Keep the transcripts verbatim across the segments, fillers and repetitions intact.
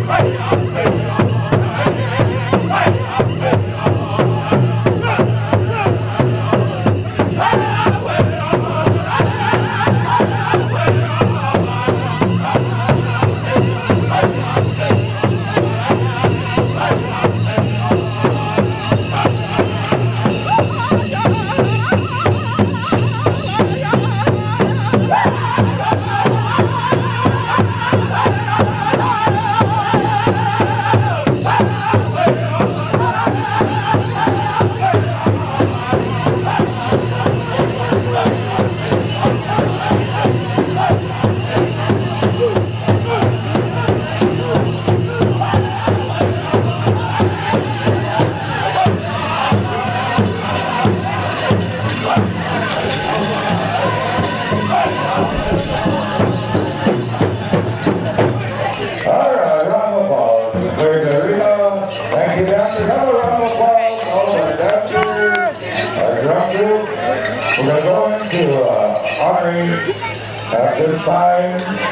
At this time,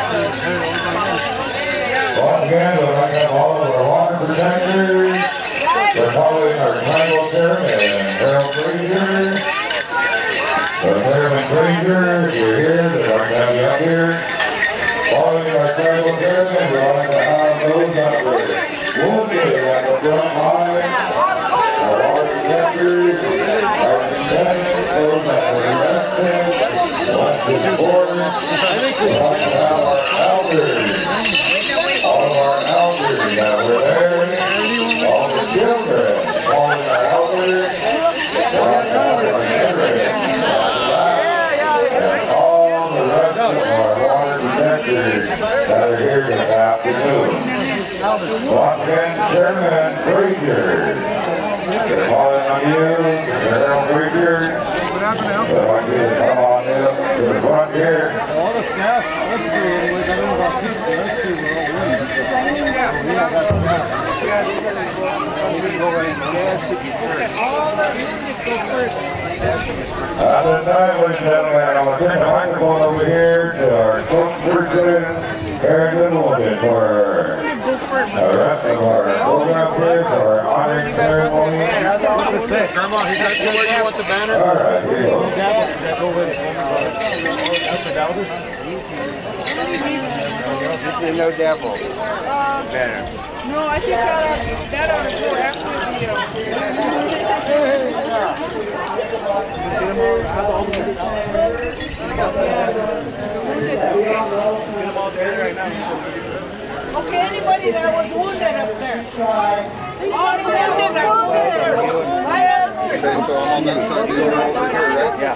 once again, we'd like to have all of our water protectors. We're following our tribal chairman, Harold Frazier. The Chairman Frazier, if you're here, we'd like to have you up here. Following our tribal chairman, we'd like to have those that were wounded at the front line. Our water protectors, our lieutenants, those that were arrested. Once before, we want to have our elders, all of our elders that were there, all the children, all of our elders, want to have our children, and all the rest of our water protectors that are here this afternoon. Once again, Chairman Frazier, they're calling on you, Harold Frazier. I want you to come on in to the front here. All the staff, let's do it. I don't know about people. Let's do it. We don't got staff. We can go right in. At this time, ladies and gentlemen, I'm going to turn the microphone over here to our spokesperson, Aaron Goodwin, for the rest of our program here, for our honoring ceremony. That's it. Come on, he's got to where you want the banner. All right, here you go. Go with it. That's the Dallas? No devil. Banner. No, I think that, that ought to go after the... Okay, anybody that was wounded up there? All the wounded that was there. Okay, so I'm on that side, you're over here, right? Yeah.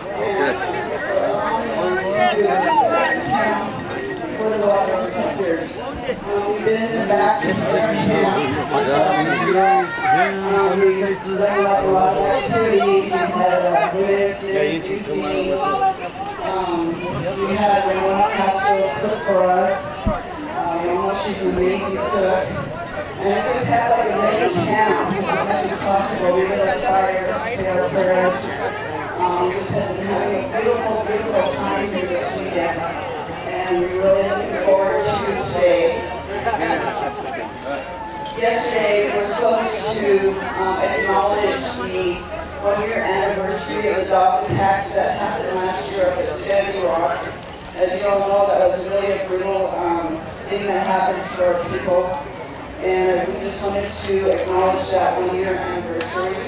We've been in the back of the camp. Um, we've done a lot of activities. We've had a bridge and routines. Um, we had Ramona Castro cook for us. Um, you know, she's an amazing cook. And it just had like a mega camp. As much as possible. We lit a fire, say our prayers. Um, we just had been having a beautiful, beautiful time here this weekend. And we're really looking forward to today. Yesterday, we were supposed to um, acknowledge the one-year anniversary of the dog attacks that happened last year up at Standing Rock. As you all know, that was really a brutal um, thing that happened to our people. And we just wanted to acknowledge that one-year anniversary.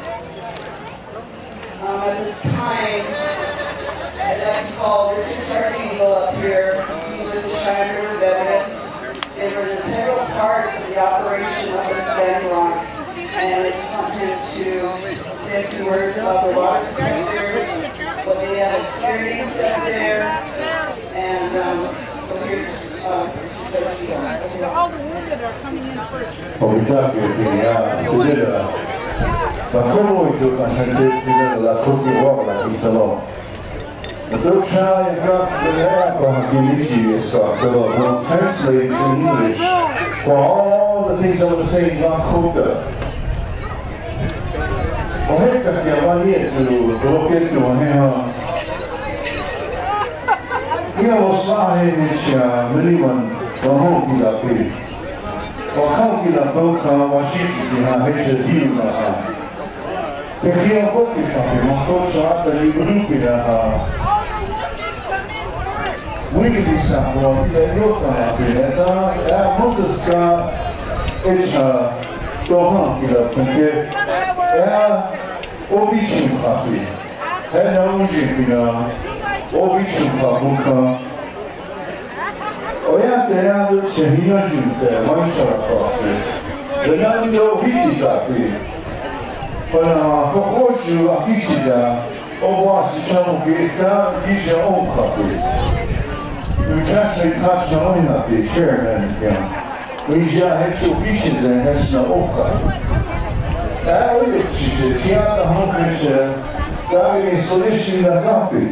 Um, at this time, I'd like to call Richard Carnegie up here. He's with the Cheyenne River Veterans. They were an integral part of the operation up at Standing Rock. And I just want him to say a few words about the water protectors, what they have experienced up there. And um, so here's uh, Richard All the wounded are coming in first. Ho pensato che vedere ma come tu facendo la tua uola di talo the dog shy got the air from the easy so will translate to English for all the things I was saying not cooked. O heka que avalie do bloqueio do anel. E a osahe tinha miliwan vamos tirar aqui. 我靠近了高考，我心里哈还是丢了哈。这些我给上面我高考的一个路边哈，我给你上过，在有的边的，哎，不是说一场多好的了，本地，哎，我比去咖啡，还能去边啊，我比去咖不看。我要这样子前一段时间我也说过，人家有飞机咖啡，我呢不过是啊飞机的，我我是想给他一些红咖啡，有些是他想红咖啡，这样的，有些还是飞机的还是红咖啡，哎，我有其实其他的红咖啡，大概说的是那咖啡。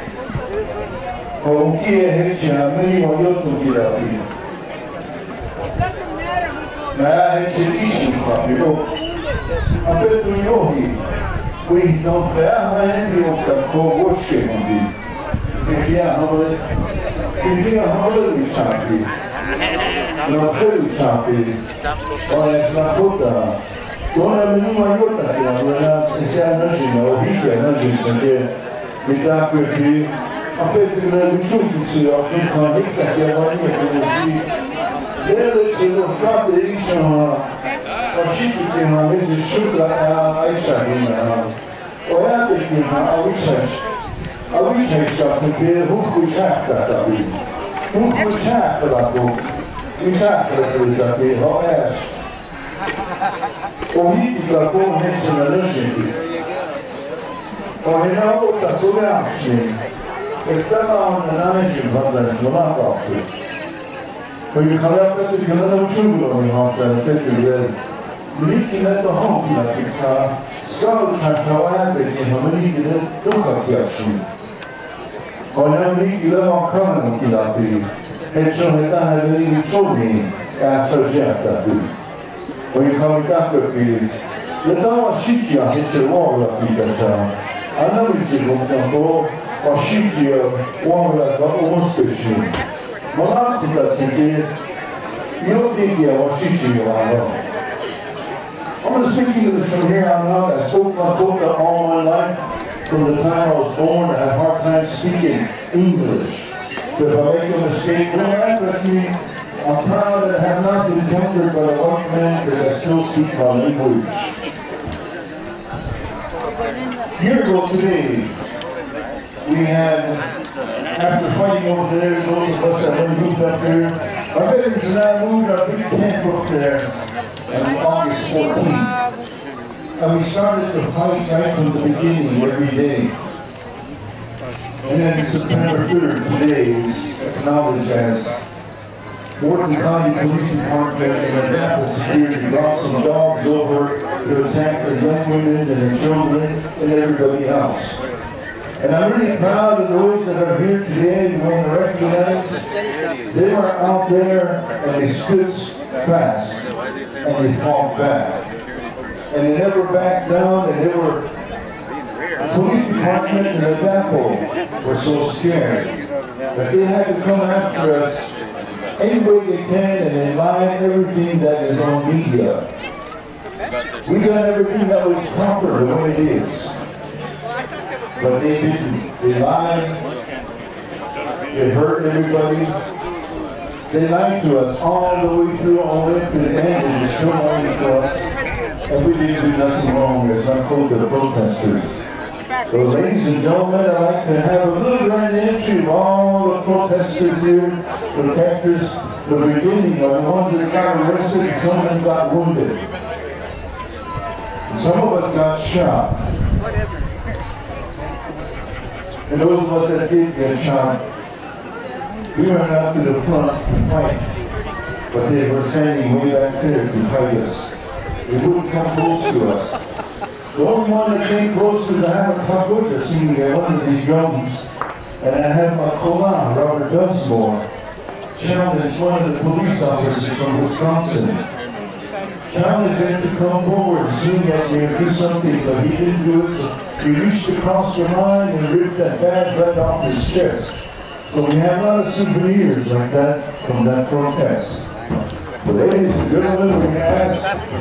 我记得很清，没我有东西了。那还是以前咖啡咯，啊，别都有的，为到非还有个可我学问的，这些好的，这些好的的咖啡，那好的咖啡，我也是那好的，当然没我有的了，我那这些那些我理解那些那些，你家过去。A pentru că nu știu ce eu am făcut conecția de la mine cu și ele ce o frate aici a și cu tine aveți șutra aici din o ia pe tine aici aici aici pe hucu ceacă ta bine hucu ceacă la tu ceacă la pe hoaș o hiti la cum hece la răști o henau ta soleaști Estava on the nine of the Slovakia. When you come up with the little children on the fifty, you need to let the home be like it. So, Chashaway, in the money, you look at the action. Or now, you live on common with the head shown that I have any told me after that. When you come back with me, the dog shit you hit the wall of the town. I know it's a good one. O știe oamenii ca o specii. Mă lasă la tine. Eu te iau o știe oamenii. I'm speaking from here on out. I spoke my book all my life. From the time I was born, I had a hard time speaking English. So if I make a mistake, don't laugh at me. I'm proud that I have not been tempted by a white man because I still speak my language. Year ago today, we had, after fighting over there, those of us that were moved up there, our veterans and I moved our big tent up there on August fourteenth. And we started to fight right from the beginning every day. And then September third, today, is acknowledged as Morton County Police Department and the National Security brought some dogs over to attack the young women and the children and everybody else. And I'm really proud of those that are here today and want to recognize they were out there and they stood fast and they fought back. And they never backed down and they were, the police department and the depot were so scared that they had to come after us any way they can and they lied everything that is on media. We got everything that was proper the way it is. But they didn't. They lied. They hurt everybody. They lied to us all the way through, all the way to the end, and they still lying to us. And we didn't do nothing wrong. It's not called the protesters. So, ladies and gentlemen, I'd like to have a little grand entry of all the protesters here, protectors, the beginning of the ones that got arrested, and some of them got wounded. And some of us got shot. And those of us that did get shot, we went out to the front to fight. But they were standing way back there to fight us. They wouldn't come close to us. The only one that came close to the Hammer Club was to see one of these drums. And I had my Kolan, Robert Dunsmore, challenged one of the police officers from Wisconsin. Challenged him to come forward and see that we would do something, but he didn't do it. So he reached across the line and ripped that badge right off his chest. So we have a lot of souvenirs like that from that protest. Ladies and gentlemen, we pass.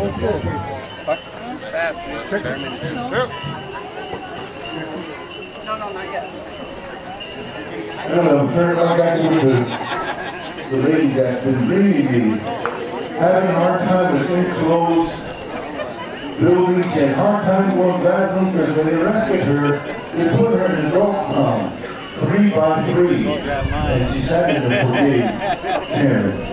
No, no, not yet. I don't know, turn it on back to the, the lady that's been really having a hard time with enclosed buildings and hard time going to the bathroom because when they arrested her, they put her in a dog pound, three by three, and she sat in the brigade chair.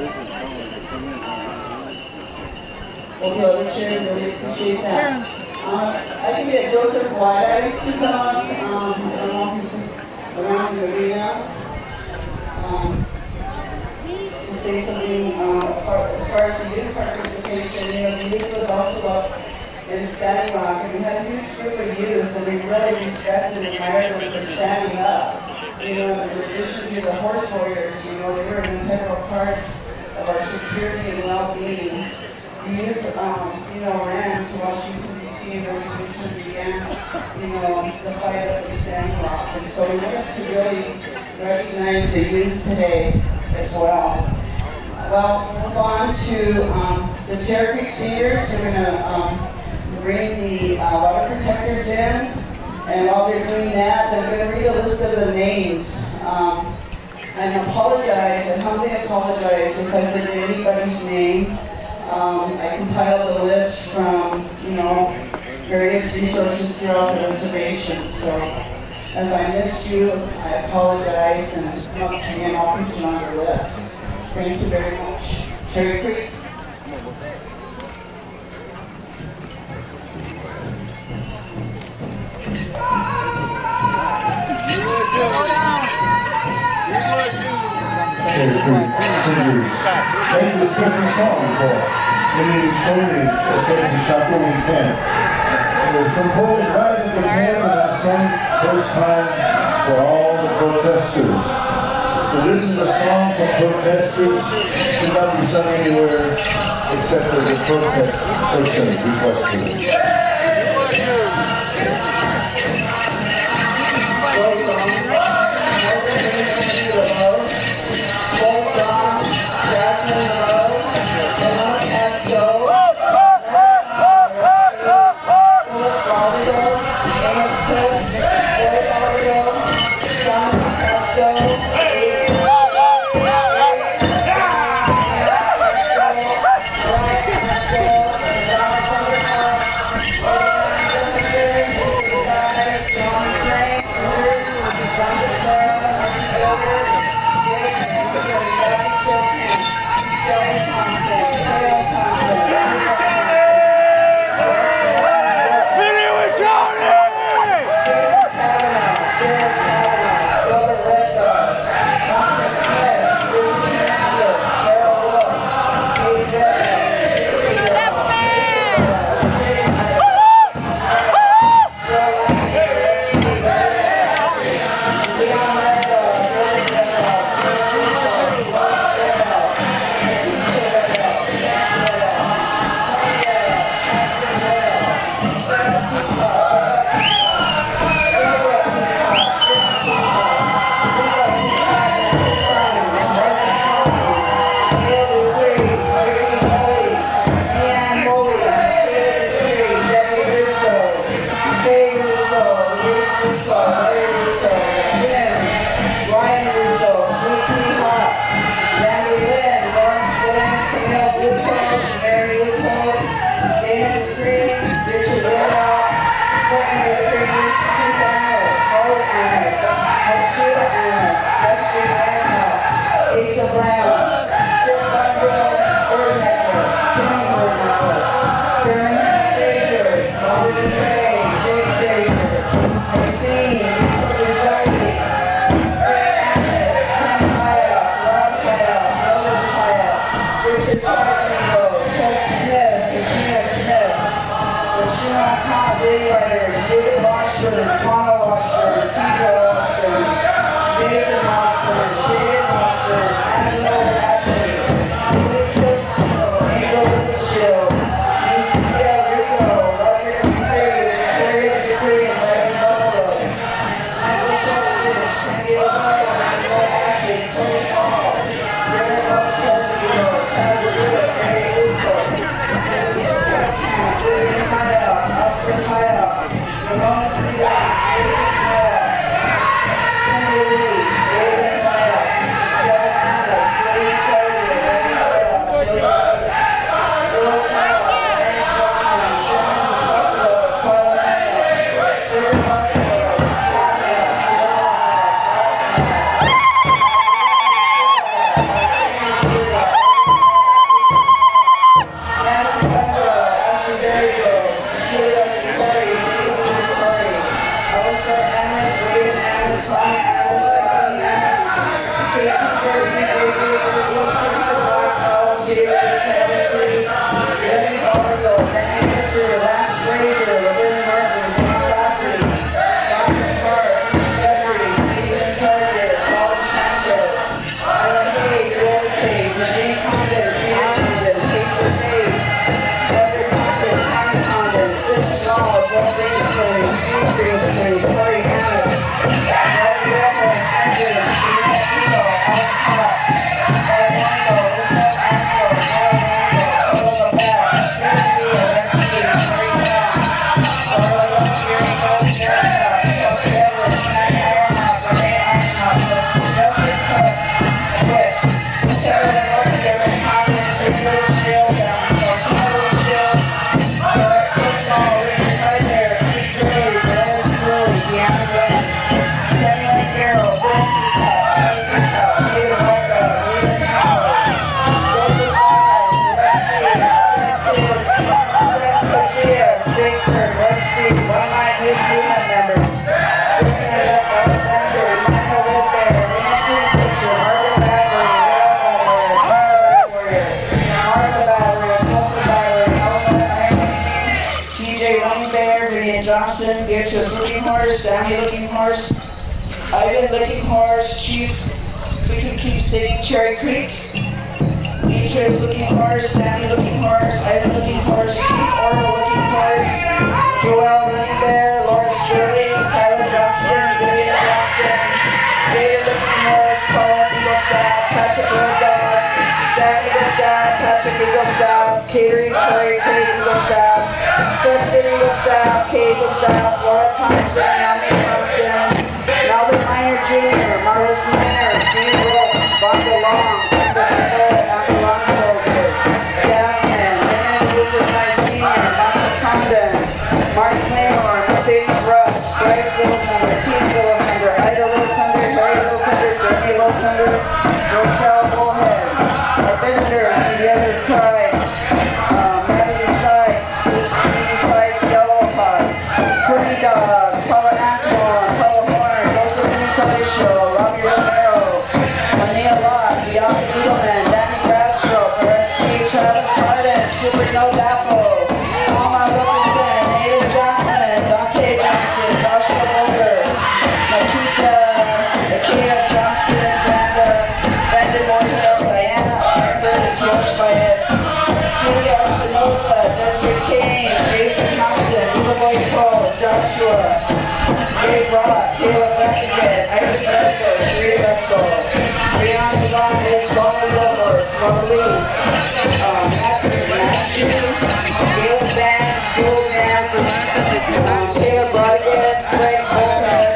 Okay, well, the chair really appreciate that. Um, I can get Joseph White Eyes to come up. Um, I don't know if he's around the arena. Um, to say something um, as far as the youth participation. You know, the youth was also up in Standing Rock, and we had a huge group of youth, and we really respect and admire them for standing up. You know, in addition to the horse warriors, you know, they were an integral part of our security and well-being. The youth, um, you know, ran to Washington, D C and Revolution began, you know, the fight up in Standing Rock. And so we wanted to really recognize the youth today as well. Well, we'll move on to um, the Cherry Creek Seniors. They're going to um, bring the uh, water protectors in. And while they're doing that, they're going to read a list of the names. Um, and apologize, and humbly apologize if I forget anybody's name. Um, I compiled a list from, you know, various resources throughout the reservation. So if I missed you, I apologize, and come up to me and I'll put you on the list. Thank you very much. Cherry Creek. Cherry Creek Singers. Thank you, special song for Canadian Solely for taking Chateau in Camp. It was composed right at the camp and I sung first time for all the protesters. So this is a song for protesters. It should not be sung anywhere except as a protest person requested it. Thank you. Beatrice Looking Horse, Danny Looking Horse, Ivan Looking Horse, Chief, we can keep singing Cherry Creek. Beatrice Looking Horse, Danny Looking Horse, Ivan Looking Horse, Chief Orville Looking Horse, Joelle Running Bear, Laura Sterling, Tyler Johnston, Vivian Johnston, David Looking Horse, Paul Eagle Staff, Patrick Red Dog, Sam Eagle Staff, Patrick Eagle Staff, Catering Curry, Kate Eagle Staff, Preston Eagle Staff, Kate Eagle Staff, Laura Thompson, Naomi Thompson, Melvin Meyer Junior, Marlis Mayer, Steve Rose, Bonda Long, Amber Soldier, Jasmine, Leonard Wizard Knight Senior, Michael Condon, Mark Claymore, Mercedes Rush, Bryce Little Thunder, Keith Little Thunder, Ida Little Thunder, Harry Little Thunder, Jeremy Little Thunder, Rochelle Bullhead, our visitors from the other tribes, um, Natalie Sykes, Steve Sykes, Yellow Pot, Pretty Dog, Paula Antoine, Paula Horner, Josephine Calisho, Robbie Romero, Manea Locke, Bianca Eagleman, Danny Grastro, Perez P, Travis Harden, Super No Dapo, Mama Wilkinson, Ada Johnson, Dante Johnson, Joshua Boulder, Makita, Akia Johnston, Brenda, Brandon Moorhill, Diana Arthur, and Josh Bayet, Celia Espinosa, Desiree King, Jason Thompson, Eva Boy Cole, Joshua, Jay Brock, Caleb Beckigan, Isaac Bresco, Sheree Bresco, Brianna Devon, Paula Lovers, Paula Lee, um, Matthew Matthew, Caleb Van, Joel Van, um, Caleb Brodigan, Frank Bullhead,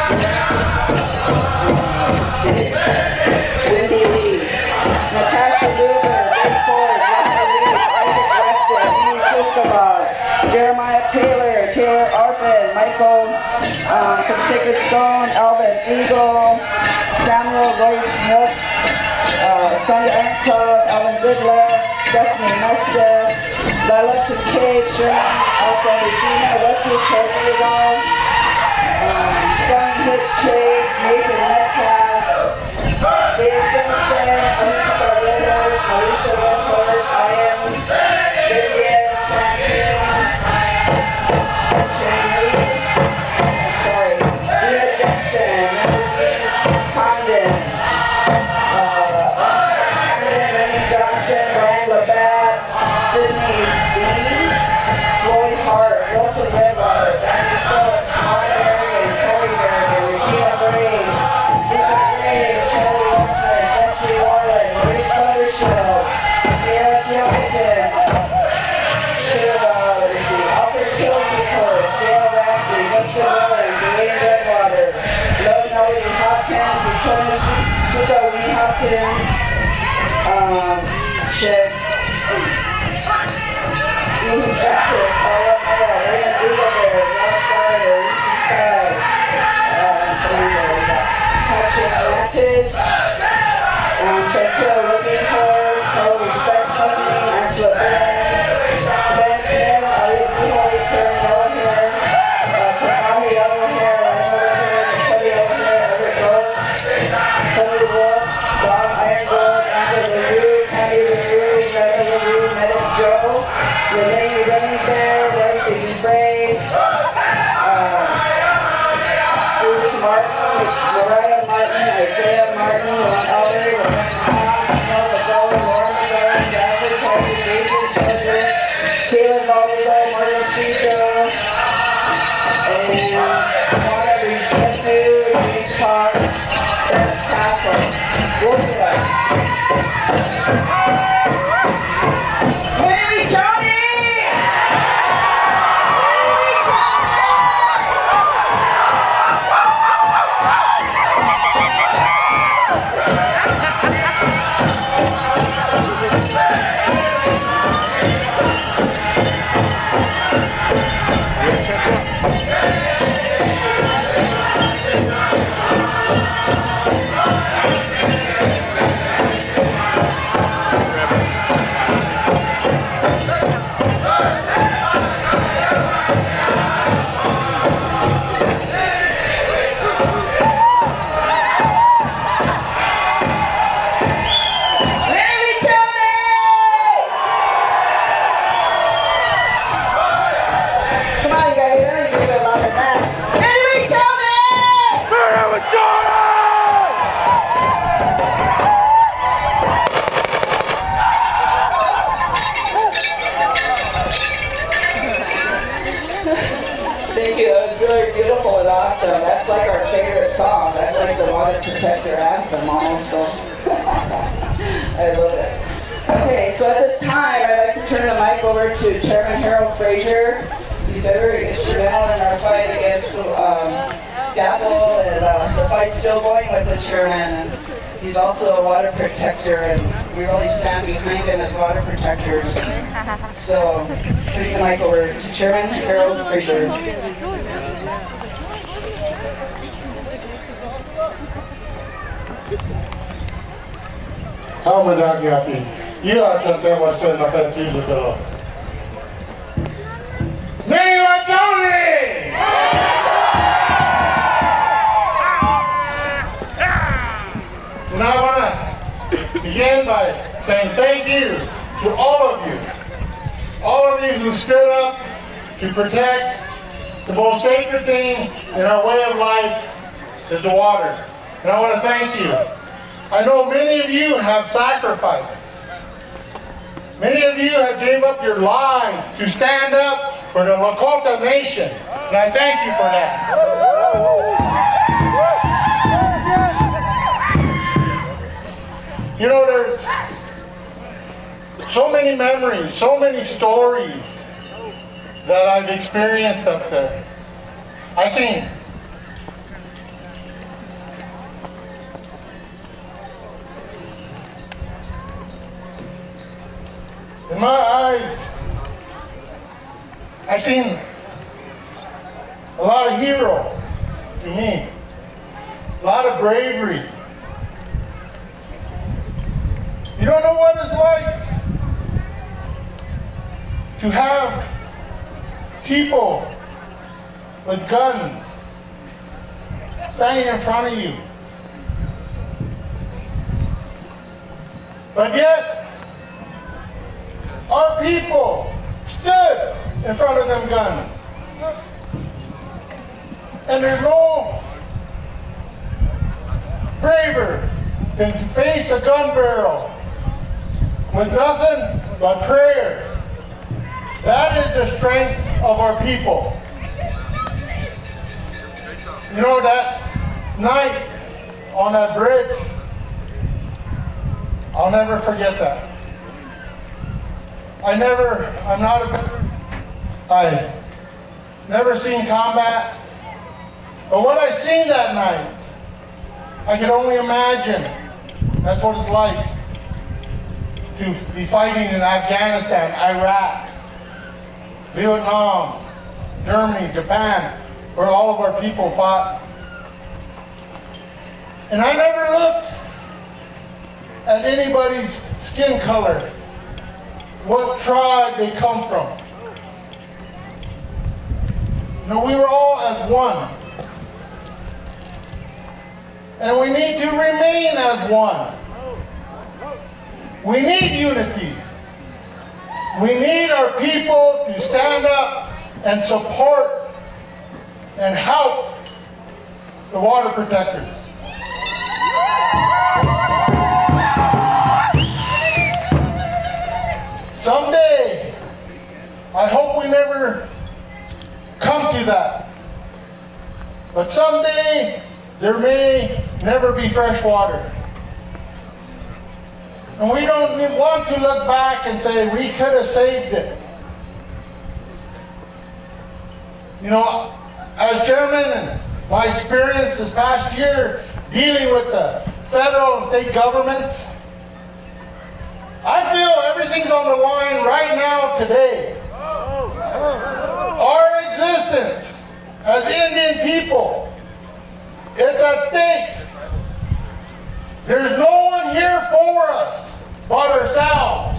Wendy Lee, Natasha Luber, Dave Ford, Roger Lee, Isaac Weston, Amy Cristobal, Jeremiah Taylor, Taylor Arpin, Michael um, from Sacred Stone, Alvin Eagle, Samuel Royce Milk, uh, Sonia Ankov, Alvin Goodler, Stephanie Mesta, Lila Kincaid, Sherman, Alexander Gina, Wesley Tornado, um, Stunning His Chase, Nathan Metcalf, Dave Simpson, Anita Barretos, Melissa Redhorse, I am Vivian Francine, Shane Lee, I'm sorry, Leah Jensen, Melanie Condon, uh, Brandon Rennie Johnson, Brian Labatt, Sydney B, Floyd Hart, Wilson Redwater, Danny Phillips, Mark Berry, Corey Berry, Regina Bray, Stephen Gray, Kelly Westman, Jesse Warren, Maurice Buttershill, Sarah Johnson, Sarah, let's see, Arthur Kilkeeper, Dale Ramsey, Winston Warren, Dwayne Redwater, Love Melody Hopkins, Victoria Suka Wee Hopkins, um, Chip, Ian Becker, Paula Maya, Raymond Eaglebear, Ross Gardner, Lucy Sky, um, Patrick Atlantis, um, Central Looking Horse, Carl Respect Sunny, Angela Ben, Ben Smith, Ali Buhoi, Karen Yellow Hair, uh, Kakahi Yellow Hair, Ryan Yellow Hair, Cody Yellow Hair, Everett Ghost, Henry Wolf, Don Iron Gold, Angela LaRue, Candy LaRue, Rena LaRue, Medic Joe, Renee Running Bear, Wesley Bray, uh, Susie Martin, Mariah Martin, Isaiah Martin, Ron Elder, Tom, Mel Lauren Lauren, Jasmine Carter, Jason Children, Caleb Baldwin, Martin Fico, and Mona Rejesu, James Park, Beth Castle. We'll do that. Hey, Johnny! so I love it. Okay, so at this time, I'd like to turn the mic over to Chairman Harold Frazier. He's been very instrumental in our fight against um, Dapple, and uh, the fight's still going with the chairman. And he's also a water protector, and we really stand behind him as water protectors. So, turning the mic over to Chairman Harold Frazier. How am I happy? You are trying to tell what's turning up that Jesus below. Name of Tony! And I want to begin by saying thank you to all of you. All of you who stood up to protect the most sacred thing in our way of life is the water. And I want to thank you. I know many of you have sacrificed. Many of you have gave up your lives to stand up for the Lakota Nation. And I thank you for that. You know, there's so many memories, so many stories that I've experienced up there. I seen in my eyes, I seen a lot of heroes to me, a lot of bravery. You don't know what it's like to have people with guns standing in front of you. But yet, our people stood in front of them guns. And there's no braver than to face a gun barrel with nothing but prayer. That is the strength of our people. You know, that night on that bridge, I'll never forget that. I never, I'm not a veteran. I never seen combat. But what I seen that night, I could only imagine that's what it's like to be fighting in Afghanistan, Iraq, Vietnam, Germany, Japan, where all of our people fought. And I never looked at anybody's skin color, what tribe they come from. No, we were all as one. And we need to remain as one. We need unity. We need our people to stand up and support and help the water protectors. Someday, I hope we never come to that. But someday, there may never be fresh water. And we don't want to look back and say we could have saved it. You know, as chairman and my experience this past year dealing with the federal and state governments, I feel everything's on the line right now today. Our existence as Indian people, it's at stake. There's no one here for us but ourselves.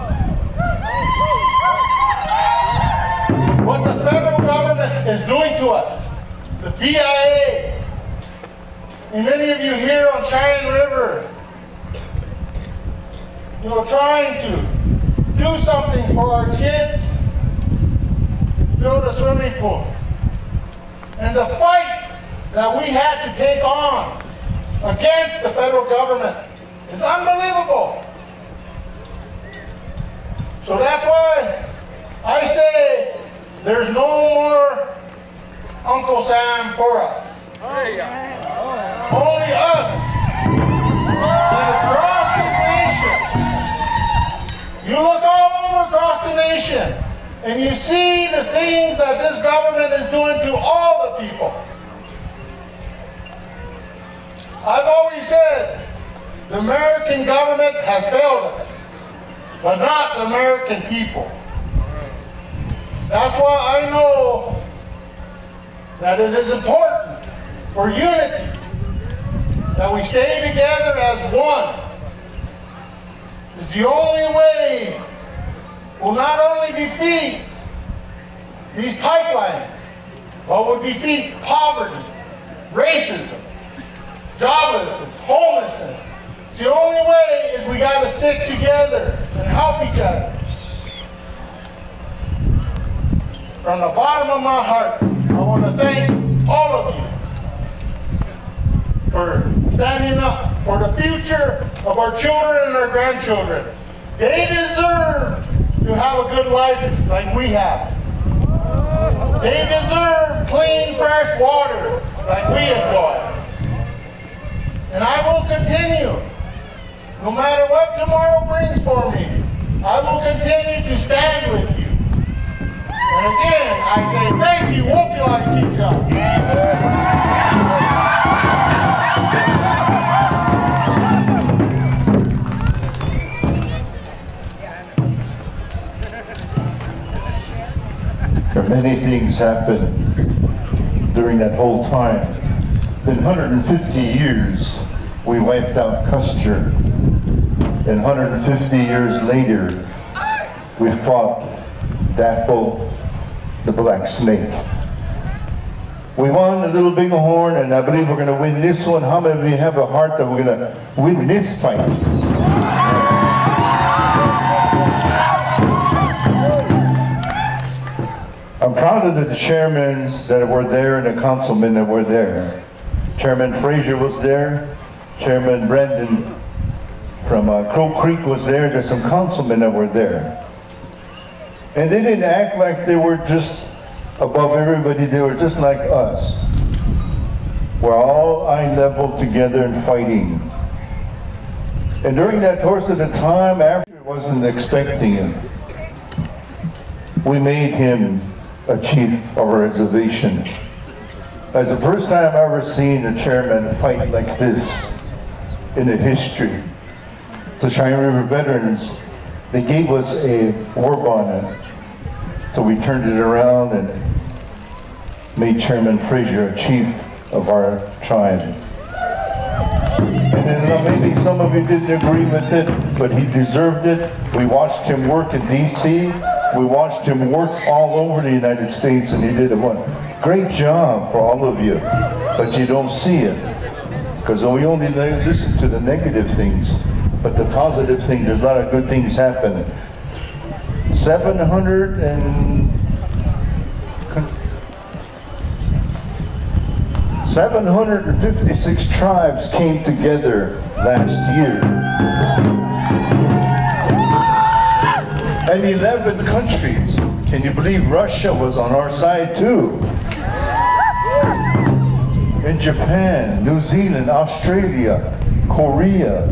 What the federal government is doing to us, the B I A, and many of you here on Cheyenne River, you know, trying to do something for our kids, build a swimming pool. And the fight that we had to take on against the federal government is unbelievable. So that's why I say there's no more Uncle Sam for us. Only us. And you see the things that this government is doing to all the people. I've always said, the American government has failed us, but not the American people. That's why I know that it is important for unity, that we stay together as one. It's the only way we'll not only defeat these pipelines, but we'll defeat poverty, racism, joblessness, homelessness. It's the only way is we got to stick together and help each other. From the bottom of my heart, I want to thank all of you for standing up for the future of our children and our grandchildren. They deserve to have a good life like we have. They deserve clean, fresh water like we enjoy. And I will continue, no matter what tomorrow brings for me, I will continue to stand with you. And again, I say thank you, Wopilai Chicha. Many things happened during that whole time. In one hundred fifty years, we wiped out Custer. And one hundred fifty years later, we fought Dapo, the Black Snake. We won the Little Bighorn, and I believe we're going to win this one. How many of you have a heart that we're going to win this fight? I'm proud of the chairmen that were there and the councilmen that were there. Chairman Frazier was there. Chairman Brandon from uh, Crow Creek was there. There's some councilmen that were there. And they didn't act like they were just above everybody. They were just like us. We're all eye level together and fighting. And during that course of the time, after I wasn't expecting him, we made him a chief of a reservation. That's the first time I've ever seen a chairman fight like this in the history. The Cheyenne River veterans, they gave us a war bond, so we turned it around and made Chairman Frazier a chief of our tribe. And then uh, maybe some of you didn't agree with it, but he deserved it. We watched him work in D C We watched him work all over the United States, and he did a one great job for all of you. But you don't see it, because we only listen to the negative things. But the positive thing, there's a lot of good things happen. seven hundred and seven hundred fifty-six tribes came together last year. And eleven countries. Can you believe Russia was on our side too? In Japan, New Zealand, Australia, Korea.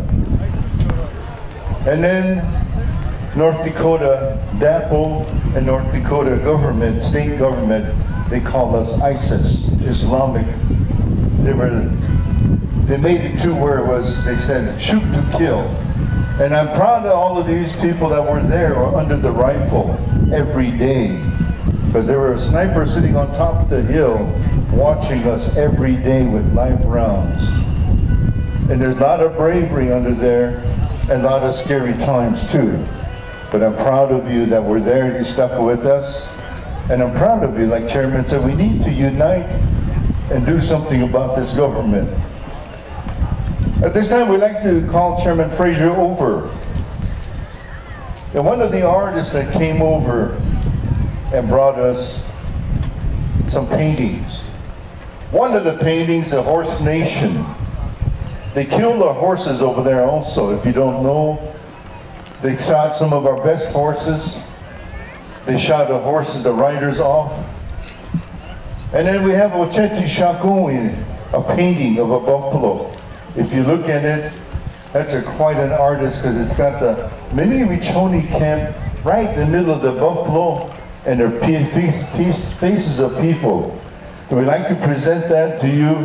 And then North Dakota, Dapo, and North Dakota government, state government, they call us ISIS, Islamic. They were, they made it to where it was, they said, shoot to kill. And I'm proud of all of these people that were there or under the rifle every day. Because there were a sniper sitting on top of the hill watching us every day with live rounds. And there's a lot of bravery under there and a lot of scary times too. But I'm proud of you that were there and you stuck with us. And I'm proud of you, like Chairman said, we need to unite and do something about this government. At this time, we'd like to call Chairman Frazier over. And one of the artists that came over and brought us some paintings. One of the paintings, the Horse Nation. They killed our horses over there also, if you don't know. They shot some of our best horses. They shot the horses, the riders off. And then we have Ocheti Shakui, a painting of a buffalo. If you look at it, that's a, quite an artist, because it's got the Mini Wichoni camp right in the middle of the buffalo. and their faces of people. And we'd like to present that to you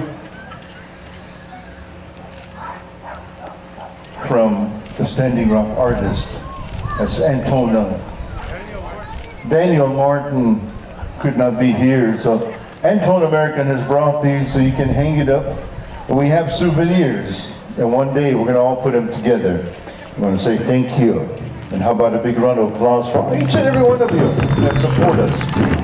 from the Standing Rock artist. That's Antona. Daniel Martin could not be here, so Anton American has brought these so you can hang it up. And we have souvenirs, and one day we're going to all put them together. I'm going to say thank you. And how about a big round of applause for each and every one of you that support us.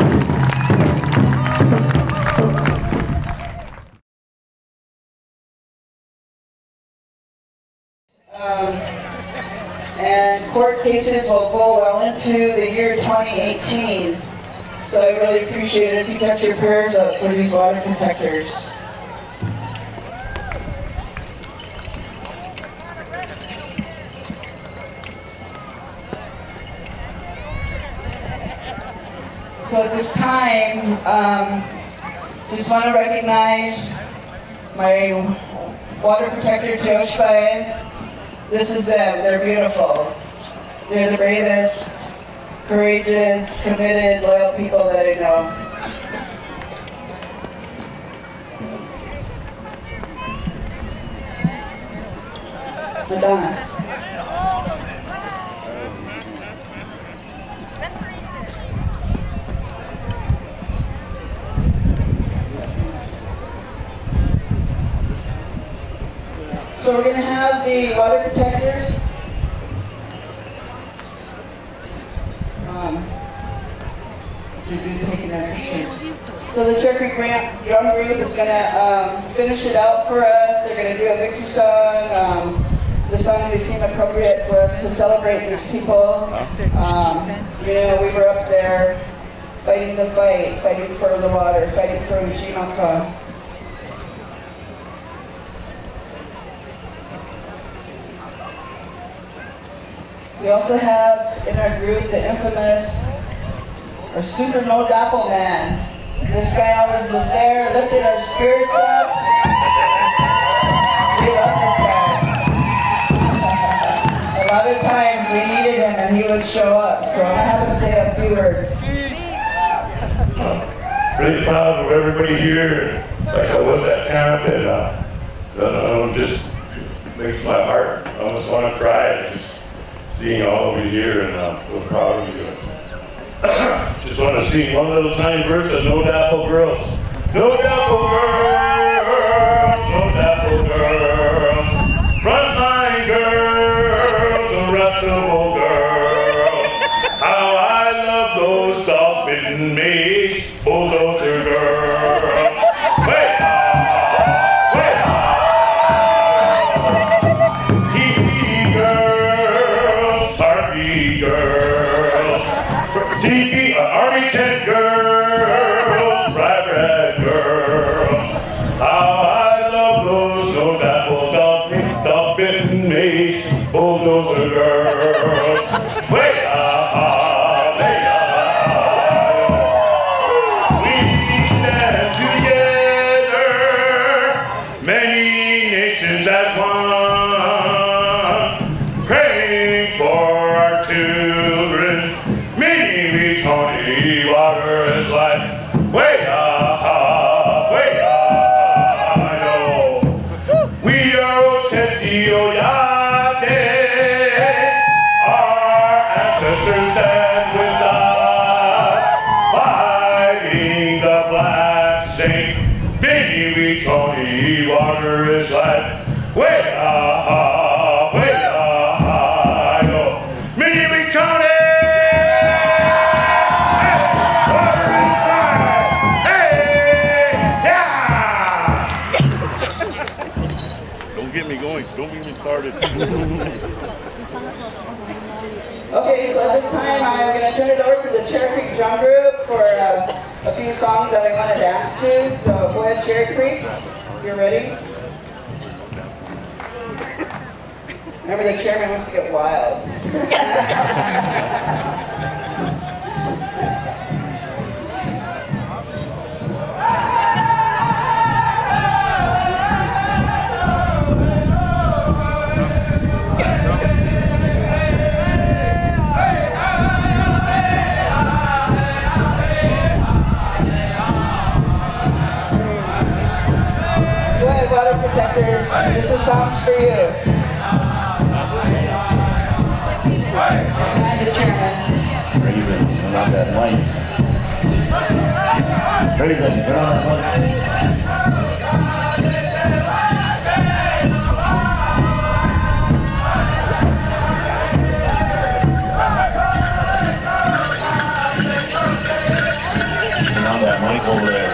Um, and court cases will go well into the year twenty eighteen. So I really appreciate it if you kept your prayers up for these water protectors. So at this time, um, just want to recognize my water protector, Joe Schwein. This is them. They're beautiful. They're the bravest, courageous, committed, loyal people that I know. Madonna. So we're going to have the water protectors. Um, so the Cherry Creek Young Group is going to um, finish it out for us. They're going to do a victory song, um, the song they seem appropriate for us to celebrate these people. Um, you know, we were up there fighting the fight, fighting for the water, fighting for Ujimaka. We also have in our group the infamous or Super No Dapple Man. This guy always was there, lifted our spirits up. We love this guy. A lot of times we needed him and he would show up, so I'm gonna have him say a few words. Really proud of everybody here, like I was at camp, and uh, uh, just makes my heart, I almost want to cry. Just seeing all of you here, and I'm so proud of you. Just want to sing one little tiny verse of No Dapple Girls. No Dapple Girls, no Dapple Girls, frontline girls, arrestable girls. How I love those dog-bitten mace, bulldozer girls. Wait, wait, T P girls, R P girls, T P, uh, Army tent girls, Ride Rat girls. How I love those no dapple dog, dog bitten mace, bulldozer girls. Wait, ah, ah, hey, ah. We stand together, many nations as one, praying for our children. Many Tony water is like, way ah, way ah, I know. We are Oteti Oyate, our ancestors stand with us, fighting the black saint. Many Tony water is like, way ah, way ah, I know. Many Tony. Don't get me started. Okay, so at this time I'm going to turn it over to the Cherry Creek Drum Group for uh, a few songs that I want to dance to. So go ahead, Cherry Creek, if you're ready. Remember, the chairman wants to get wild. song's for you. And the chairman. Raven, turn on that light. Raven, turn on that light. Turn on that mic over there.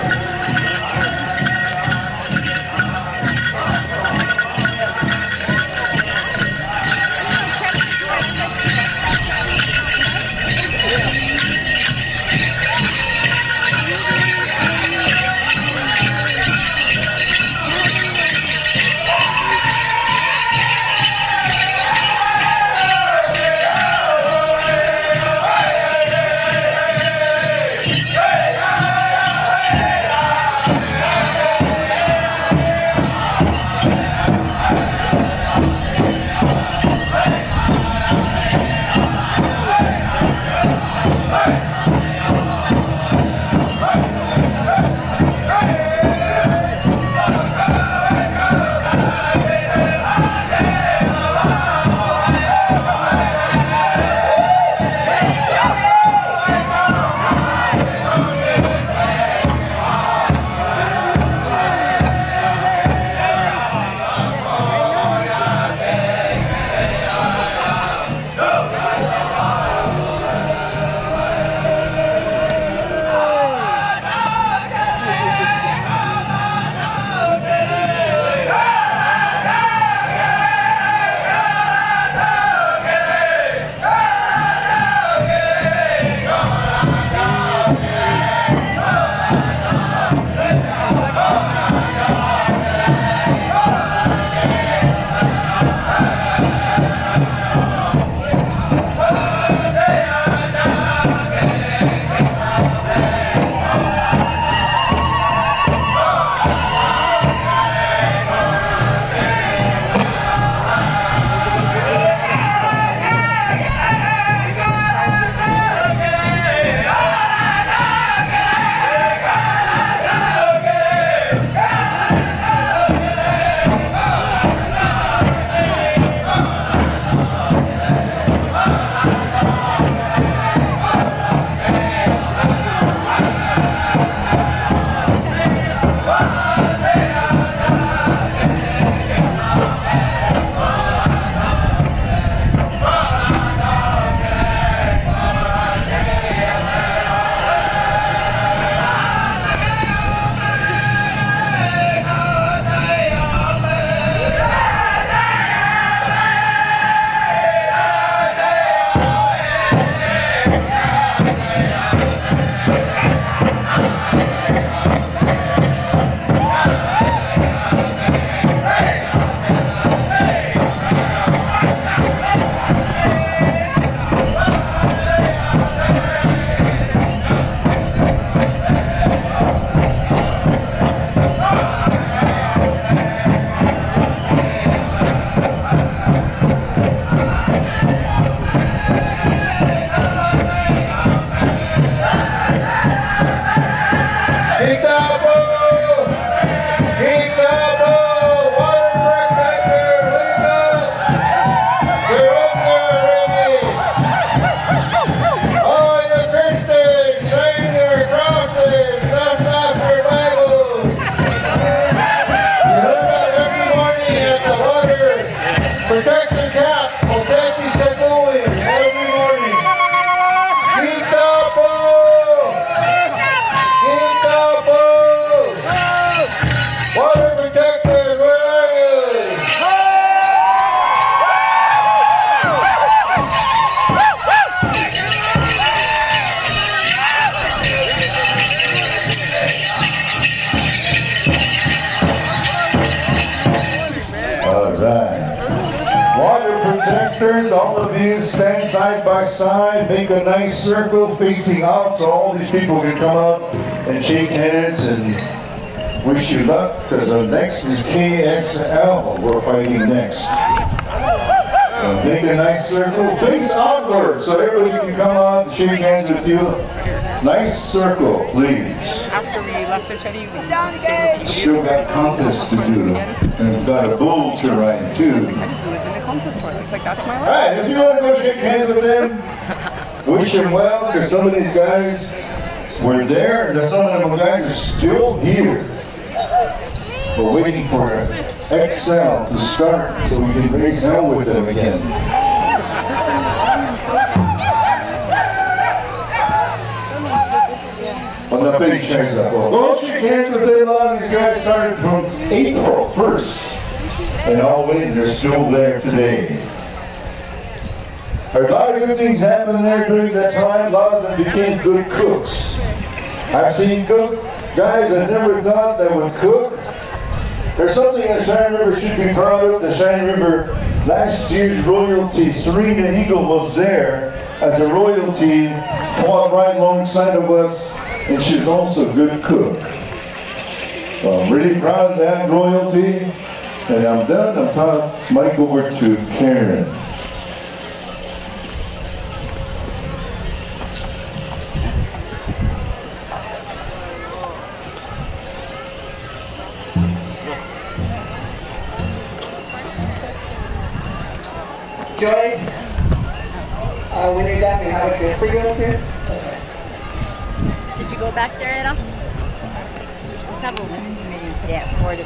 All of you stand side by side, make a nice circle facing out so all these people can come up and shake hands and wish you luck, because the next is K X L we're fighting next. So make a nice circle, face outward so everybody can come out and shake hands with you. Nice circle, please. After we left the Chetty, we Still got contests to do, and got a bull to ride too. I just lived in a contest tournament. It's like, that's my life. Alright, if you want to go shake hands with them, wish them well, because some of these guys were there, and some of them guys are still here. We're waiting for X L to start so we can raise hell with them again. On the big checks up. Go shake hands with them. A lot of these guys started from April first. And all waiting, they're still there today. A lot of good things happened there during that time. A lot of them became good cooks. I've seen cook guys I never thought that would cook. There's something that Cheyenne River should be proud of. The Cheyenne River last year's royalty, Serena Eagle, was there as a royalty, fought right alongside of us, and she's also a good cook. So I'm really proud of that royalty. And I'm done. I'm toss Mike over to Karen. Joy, uh, when you're done, we have a gift for you up here. Did you go back there at all? Let's have a women's meeting today at four to.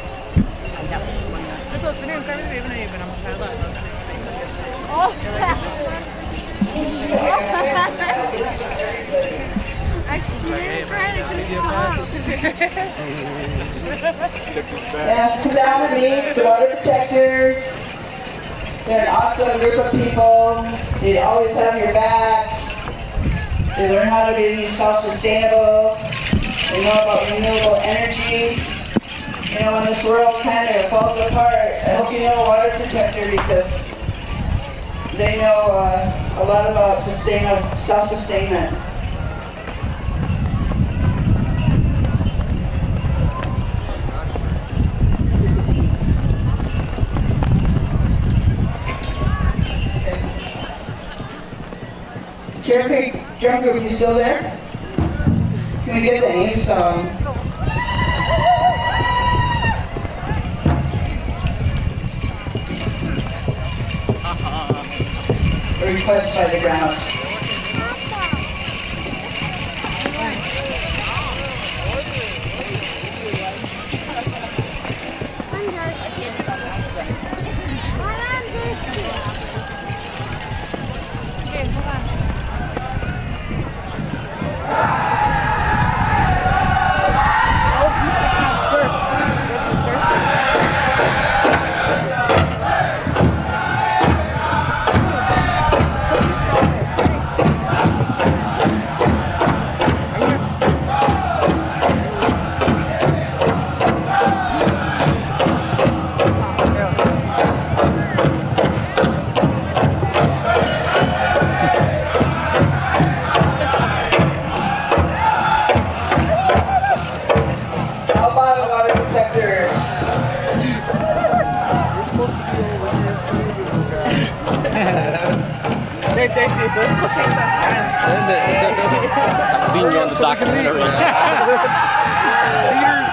Yes, come down to meet the water protectors. They're an awesome group of people. They always have your back. They learn how to be self-sustainable. They know about renewable energy. You know, when this world kind of falls apart, I hope you know a water protector because they know uh, a lot about sustainable, self-sustainment. Cherry Creek Drum Group, you still there? Can we get the A song? A request by the grounds. I've seen you on the documentary. Cheaters!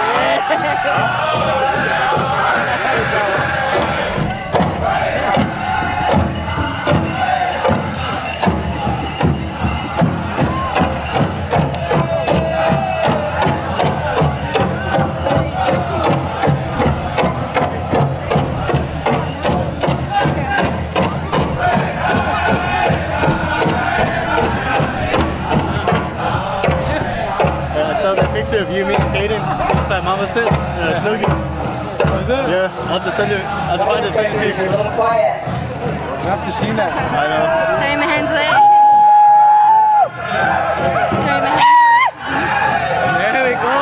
Of you, me, and Kaden outside Mama sit, uh, Snooki. Oh, is it? Yeah, I'll have to send it. I'll have to find it, send it to you. A little quiet. You have to see that. I know. Sorry, my hand's wet. Sorry, my hand's wet. There we go.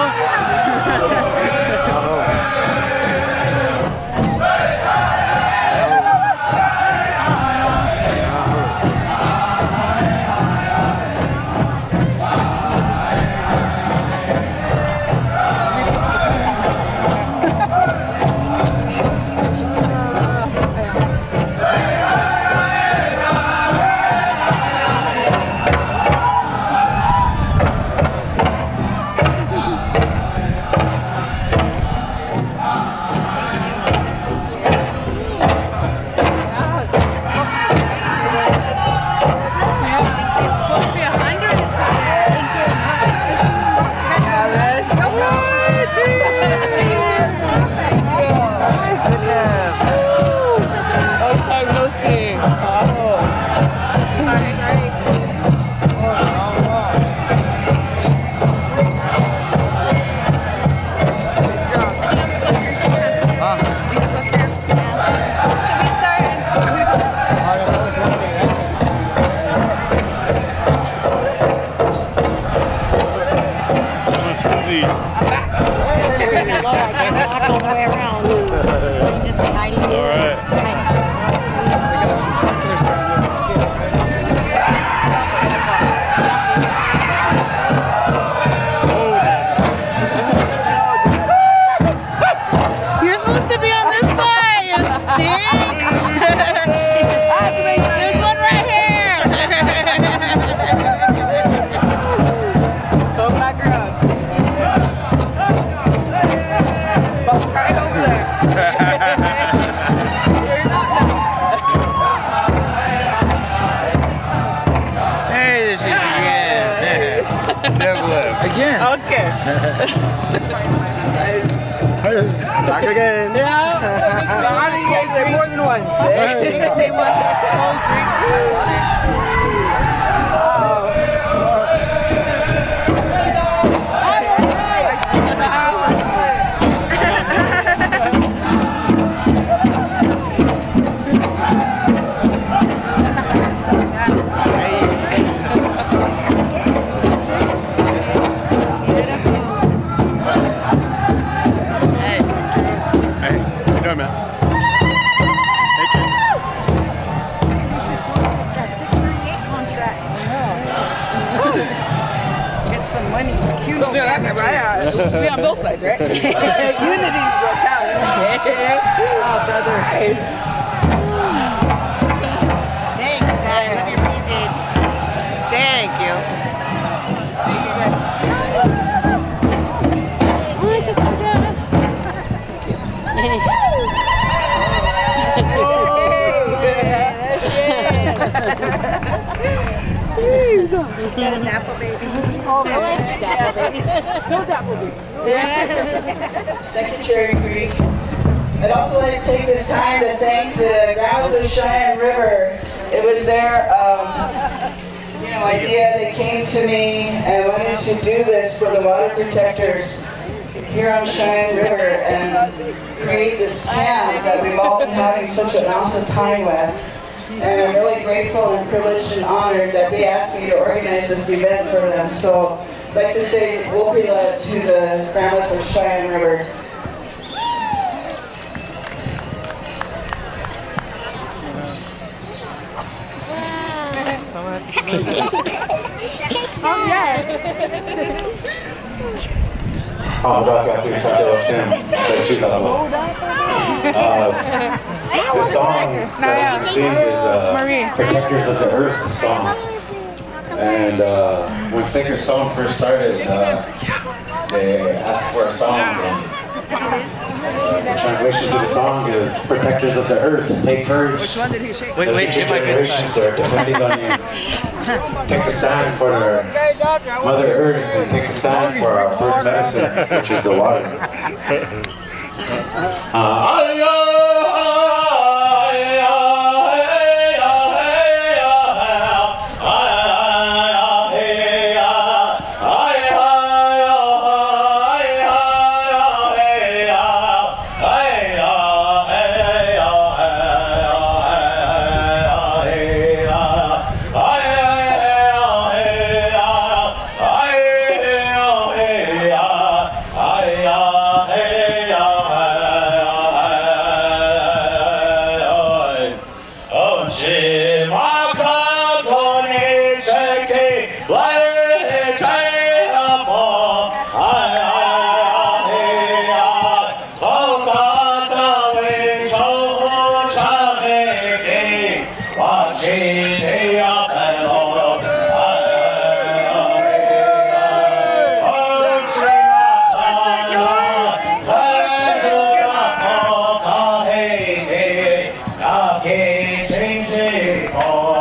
Never left. Again. Okay. Back again. Yeah. How do you guys say more than once? They want the whole drink. We on both sides, right? Unity will count. Oh, brother. Hey. Thank you, guys. Love your P Js. Thank you. Got an apple baby. Oh, I like apple baby. So apple baby. Thank you, Cherry Creek. I'd also like to take this time to thank the Grandmas of Cheyenne River. It was their um, you know, idea that came to me and wanted to do this for the water protectors here on Cheyenne River and create this camp that we've all been having such an awesome time with. And I'm really grateful and privileged and honored that they asked me to organize this event for them. So I'd like to say Wopila to the Grandmas of Cheyenne River. Oh, yeah. Oh, back after you talked about Tim, that she's on uh, the song that we sing is uh, Protectors of the Earth song. And uh, when Sacred Stone first started, uh, they asked for a song. And the translation to the song is Protectors of the Earth, take courage. Which one did he shake? Wait, wait, future generations are depending on you. Take a stand for our Mother Earth and take a stand for our first medicine, which is the water. Uh, Okay, change it.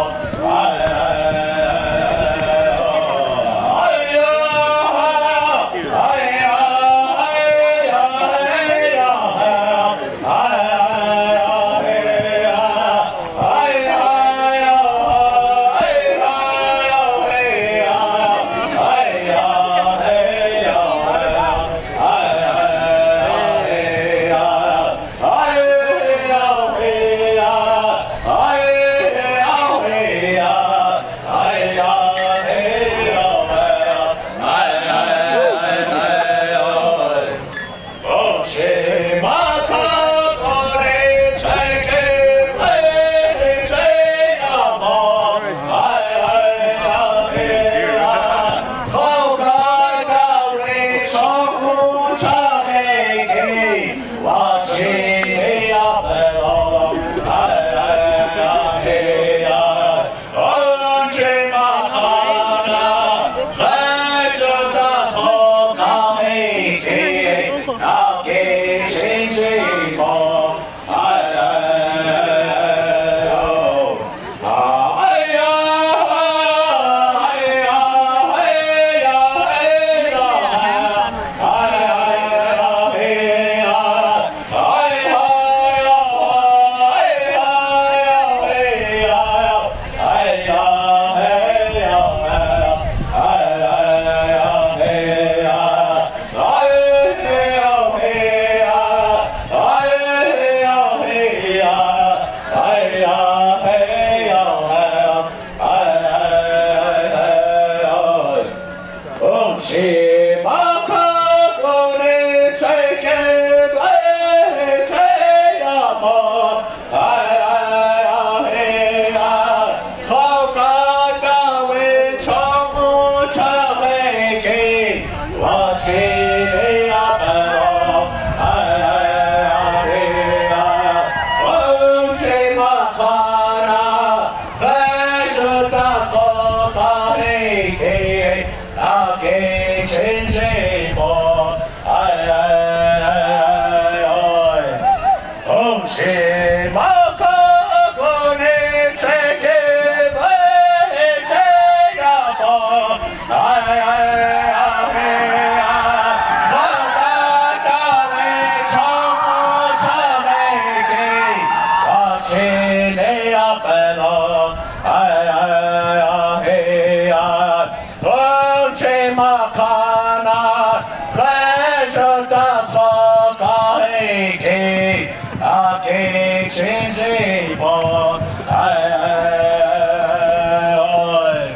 lo ai ai a he a o che ma kana pleasure da to ka he ke a ke change bo ai ai oi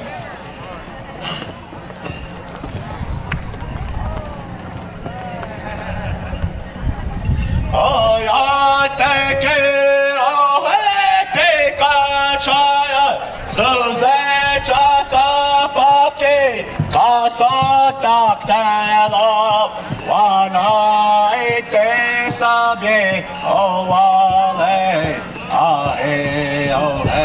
oh ya te ke o he te ka cha so ze cha sa pa ke ka sa ta ta lo wa na te sa be o wa le a e o e